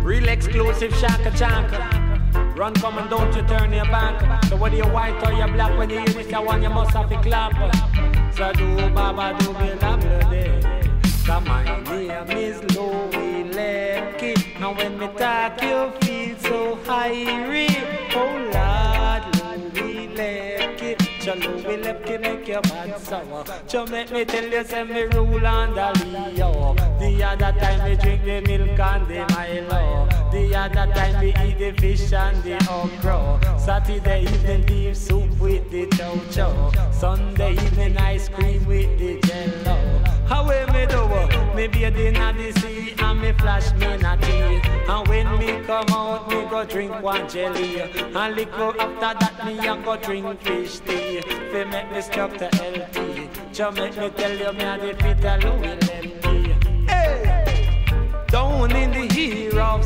Real exclusive shaka chanka. Run, come and don't you turn your back. So whether you're white or you're black, when you hear this one, you must have to clap. So do baba do be la bloody. Cause my name is Luie Lepki. And when me talk, you feel so high. Oh Lord, Luie Lepki. So Luie Lepki make your bad sour. So make me tell you, say me rule on the Leo. The other time me drink the milk and the Milo. The other time we eat the fish and the okra. Saturday evening beef soup with the chow. Sunday evening ice cream with the jello. How me do? Me bathe in the sea and me flash me in a tea. And when me come out, me go drink one jelly. And liquor after that, me a go drink fish tea. Fi make me struck to LT. Just make me tell you, me a the fit a Luie Lepki. Hey! Down in the year of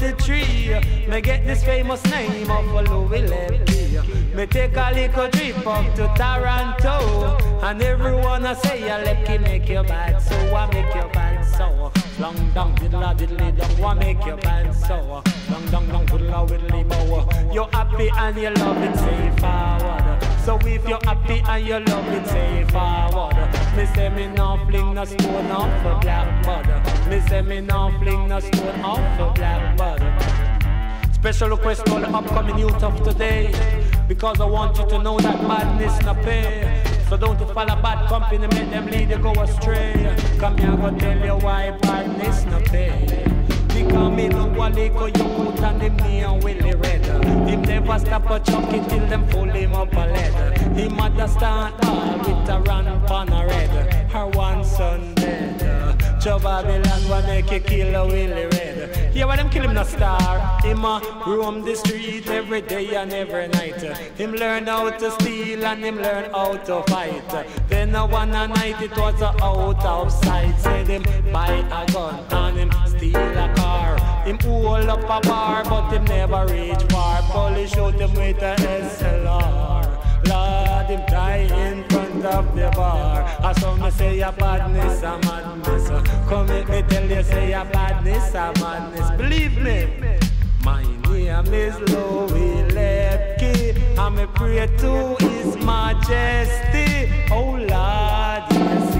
73, me get this famous name of Luie Lepki. Me take a little trip up to Toronto, and everyone a say a Lepki make you bad, so I make you bad, so long dong diddla diddly dong, I make you bad, so long dong dong diddla widdly bow. You're happy and you love it, say forward. So if you're happy and you love it, say forward. Me say me no fling no stone off for blackbird. Me say me no fling no stone off for blackbird. Special request for the upcoming youth of today, because I want you to know that badness no pay. So don't you follow bad company, make them lead you go astray. Come here, go tell you why badness no pay. Because me know one little youth and him near Willie Red. Him never stop a chucky till them pull him up a leather. Him understand all with a run on a red. Her one son dead. Joe Babylon will make you kill a Willie Red. Yeah, when them kill him no star. Him roam the street every day and every night. Him learn how to steal and him learn how to fight. Then one night it was out of sight. Said him buy a gun and him steal a car. Him hold up a bar but him never reach far. Police shoot him with a SLR. Lord, him die in front of the bar. I saw me say a badness, a madness. Come make me tell you, say a badness, a madness. Believe me, my name is Luie Lepki. And me pray to His Majesty. Oh Lord, yes,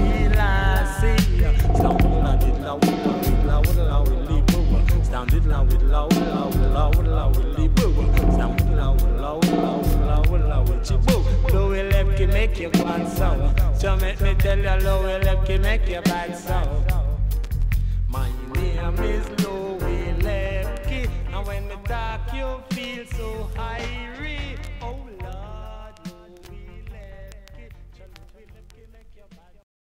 He stand diddla diddla diddla willy boo. Stand diddla diddla diddla diddla willy boo. Stand diddla diddla diddla diddla willy boo. Luie Lepki make you bad sour. So make me tell you, Luie Lepki make you bad sour. My name is Luie Lepki, and when me talk you feel so high.